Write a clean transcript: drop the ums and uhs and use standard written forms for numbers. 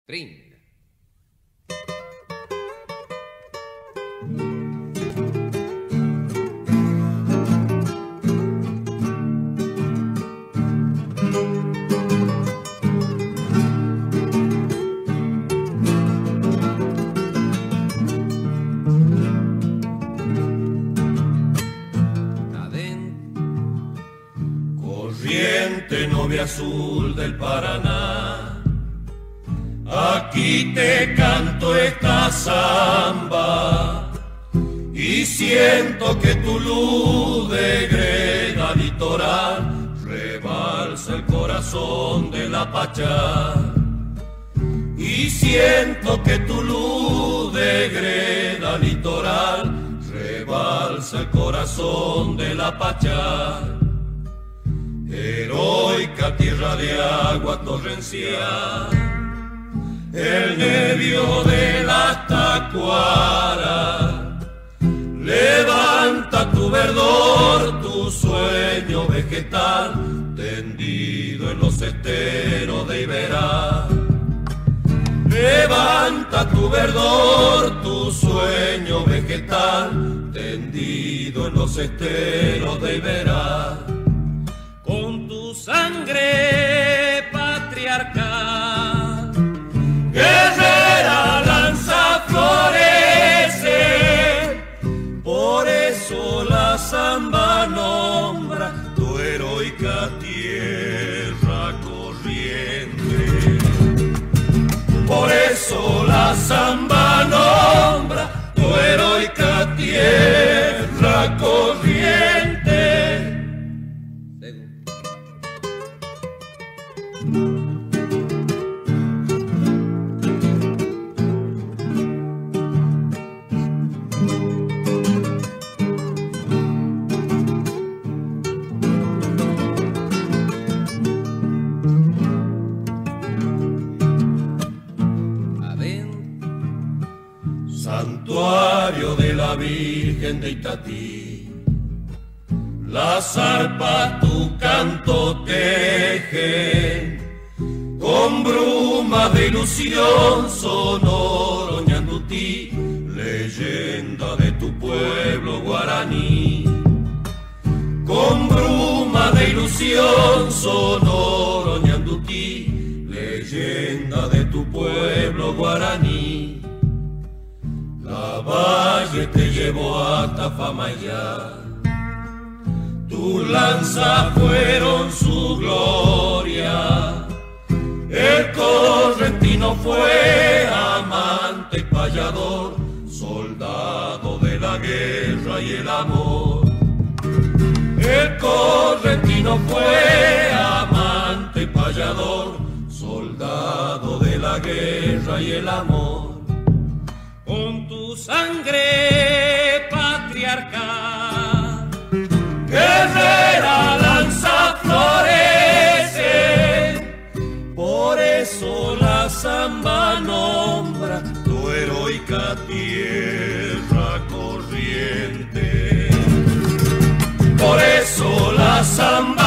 Trin. Corriente, novia azul del Paraná, aquí te canto esta samba y siento que tu luz de greda litoral rebalsa el corazón de la Pachá. Y siento que tu luz de greda litoral rebalsa el corazón de la Pachá. Heroica tierra de agua torrencial, el nervio de la tacuara, levanta tu verdor, tu sueño vegetal, tendido en los esteros de Iberá. Levanta tu verdor, tu sueño vegetal, tendido en los esteros de Iberá. Con tu sangre patriarcal, guerrera lanza florece, por eso la samba nombra tu heroica tierra corriente. Por eso la samba nombra tu heroica tierra corriente. Santuario de la Virgen de Itatí, las arpas tu canto tejen, con bruma de ilusión sonoro ñandutí, leyenda de tu pueblo guaraní. Con bruma de ilusión sonoro ñandutí, leyenda de tu pueblo guaraní. La valle te llevó hasta Famayá, tu lanza fueron su gloria. El correntino fue amante y payador, soldado de la guerra y el amor. El correntino fue amante y payador, soldado de la guerra y el amor. Con tu sangre patriarcal, guerrera lanza florece, por eso la samba nombra tu heroica tierra corriente. Por eso la samba